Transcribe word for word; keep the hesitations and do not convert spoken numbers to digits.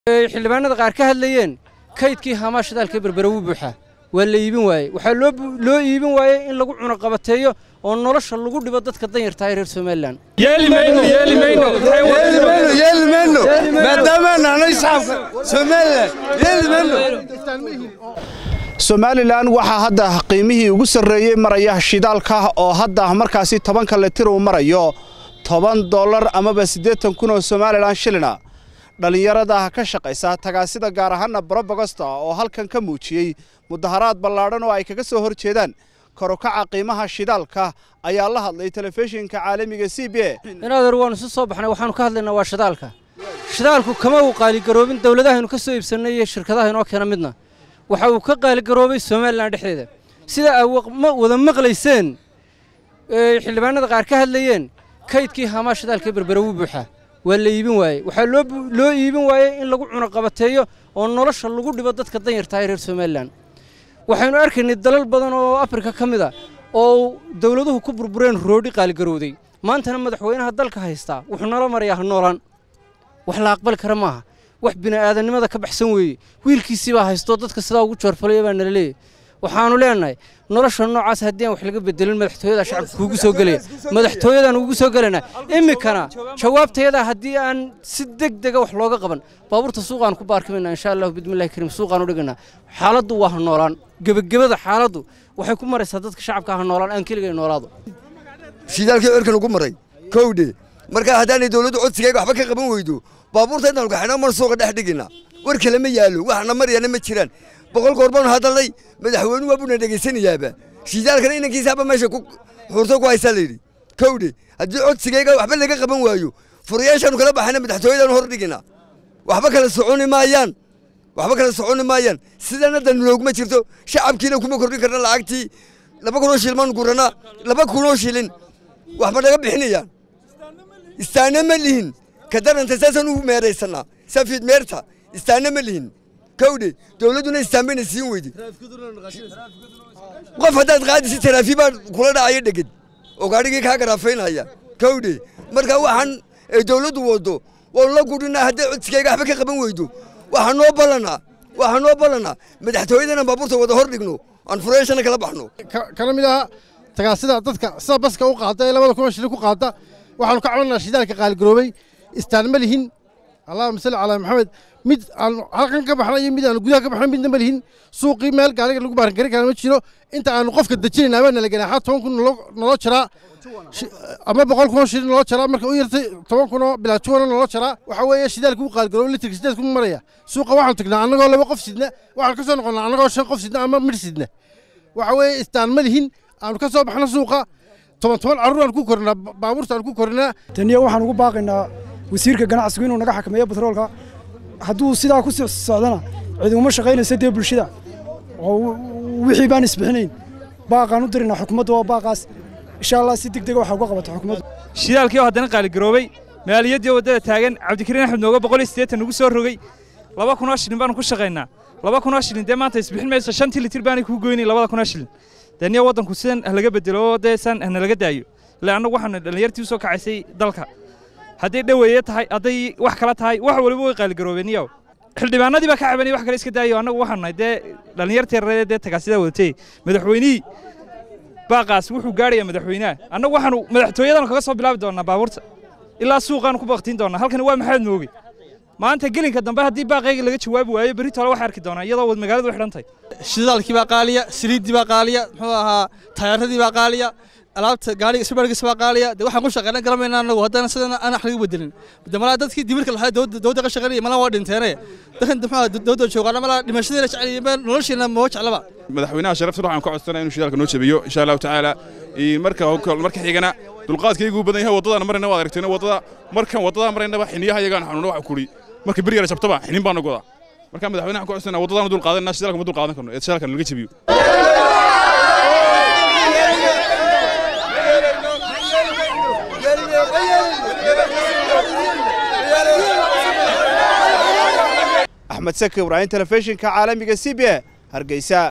xildhibaanada qaar ka hadlayeen kaydkii hamaasha dalka berbera wuu buuxaa waa la iibin waayey waxaa loo loo iibin waayey in lagu cuno qabateeyo oo nolosha lagu dhibo dadka danyarta ah reer Soomaaliland yeelimayno yeelimayno yeelimayno maadaama nahay shacabka Soomaaliland yeelimayno Soomaaliland waxa hadda qiimihii ugu sareeyay maraya shidaalka oo hadda markaasi toban litir uu marayo toban dollar ama siddeetan kun oo Soomaaliland shilina dhalinyarada ka shaqeysa tagaasida gaar ahaan Barbagosta oo halkan ka muujiyay mudaharaad ballaaran oo ay kaga soo horjeedaan kor u kaca qiimaha shidaalka ayaa la hadlay telefishinka caalamiga C B A inaad waan isu soo baxnay waxaan ka hadlaynaa waa shidaalka shidaalku kama uu qaali garoobin dawladaha inuu ka soo iibsanay iyo shirkadaha inoo keena midna waxa uu ka qaali garoobay Soomaaliland dhexdeeda sida ay wada maqlayseen xildhibaanada qaar ka hadlayeen kaydkii hamaasha dalka berbera wuu buuxaa waa la iibin waayey waxaa loo loo iibin waayey in lagu cuno qabateeyo oo nolosha lagu dhibo dadka danyarta ah reer Soomaaliland waxaanu arkaynay dalal badan oo Afrika kamid ah oo dawladuhu ku burbureen roodi qaali garowday maantana madaxweynaha dalka haysta wuxuu nala marayaa noolan wax la aqbal kara maaha wax bini'aadanimada ka baxsan weeye wiilkiisii baa haysto dadka sidaa ugu joorfalay baa nala leeyahay waxaanu leenahay nolosha noocaas hadii aan wax laga bedelin madaxtooyada shacabka ugu soo galay madaxtooyadan ugu soo galana imikana jawaabteeda hadii aan si degdeg ah wax looga qaban baabuurta suuqaan ku baarkimayna insha Allah bidmillahi karim suuqaan u dhigana xaaladdu waa noolaan gabagabada xaaladdu waxay ku maraysaa dadka shacabka ah noolaan aan kaliya noolaado shidaalkii cirkan ugu maray kowde marka hadaan dawladdu codsigeega waxba ka qaban weydo baabuurta inaan gaxna mar suuqa dhex dhigina war kale ma yaalo waxna mariyana ma jiraan boqol goorban hadalay madaxweynuhu waa buna dhageysanayaaba shidaalkana inankiisaba meesha ku xurto ku haysa leeyri kowde hadii codsigeega waxba laga qaban waayo furiyaashan kala baxayna madaxtooyadan hor dhigina waxba kala soconi maayaan waxba kala soconi maayaan sidana dan loogma jirto shacabkiina kuma kordhin karna lacagtii laba kun oo shilin gurana laba kun oo shilin waxba naga bixinayaan istaana ma lihin kadaranta saasan u meereysana safid meerta istaana ma lihin kowde dawladuna istaamina siin weydi qof hadaad qaadisi taraafi baa kula dhacay dhagad oo gaarigii ka garaafeynaya kowde marka waxaan ay dawladdu wado oo la gudina hadii codsigeega waxba ka qaban weydo waxa noo balana waxa noo balana madaxtooyadana baabuurta wada hor dhigno aan fureeshana kala baxno kala mid ah tagaasida dadka sida baska u qaada ee labada kun shilin ku qaada waxaan ka caawinaa shidaalka qaali garoobay istaan ma lihin Allahumma salli ala Muhammad mid aan halkan ka baxnay mid aan gudaha ka baxnay midna ma lihin suuqii meel gaariga lagu baaran kari kara ma jiro inta aan qofka dajinayna baan la ganaaxa toban kun nolo jira ama boqol kun shilin nolo jira marka uu yartay toban kun oo bilaa tuwan nolo jira waxa weeye shidaalku qaali garoobay litir sideed kun maraya suuqa waxaan tagnaa anagoo laba qof sidna waxaan ka soo noqonaa anagoo shan qof sidna ama mid sidna waxa weeye istaan ma lihin aan ka soo baxna suuqa toban toban carruur aan ku kornaa baabuurta aan ku kornaa taniya waxaan ugu baaqaynaa wasiirka ganacsiga inuu naga xakameeyo batroolka hadduu sidaa ku socdana cid uma shaqaynaysa dee bulshada oo wixii baan isbixinayn baaqaan u dirinaa xukuumadda waa baaqaas insha Allah si degdeg ah waxa uga qabato xukuumadda shidaalkii oo haddana qaali garoobay maaliyadii wadada taagan Cabdikariin Axmed nooga boqol iyo siddeetan ugu soo rogay laba kun oo shilin baan ku shaqaynaa laba kun oo shilin dee maanta isbixin mayso shan litir baan ku goynay laba kun oo shilin daniya wadanku sidan laga bedelo deesan ahna laga daayo laana waxaan dhalinyartii soo kacaysay dalka hadii dhaweeyay tahay haday wax kala tahay wax waliba way qaali garoobeeniyay xildhibaanadii ba ka cabanay wax kale iska daayo anagu waxaan nahay dee dhalinyartii reedeed tagaasida wadatay madaxweynihii baaqaas wuxuu gaaraya madaxweynaha anagu waxaan madaxtooyadan kaga soo bilaabi doonaa baabuurta ilaa suuqaan ku baqtiin doonaa halkan waa maxaad moogi maanta gelinka dambe hadii baaqayga laga jawaabi waayo bari tole wax arki doonaa iyadoo wad magaaladu u xidhantay shidaalkii baa qaaliya saliidii baa qaaliya muxuu ahaa taayaradii baa qaaliya alaabta gaariga isbargiis baa qaaliya de waxaan ku shaqeynaa galmayna anagu haddana sidan aan wax laga bedelin damala dadkii dibirka lahaa dawladda ka shaqeynaya malaa waa dhinteene dadkan muxuu dawladda joogaana malaa dhimashadeena jecel nolosheena ma jeclaba madaxweynaha sharafta waxaan ka codsanaa inuu shidaalka noo jabiyo insha Allah taala marka marka xigana dulqaadkaygu badan yahay wadada marayna waa aragtayna wadada markan wadada maraynaba xiniyaha iyagaan xanuun wax kuri marka bariga jabtaba xinin baan go'da marka madaxweynaha ku codsanaa wadada dul qaadanaa shidaalka ma dul qaadan karno ee shidaalka laga jabiyo Ahmed Saki Ibrahim telefishinka caalamiga C B A Hargeysa.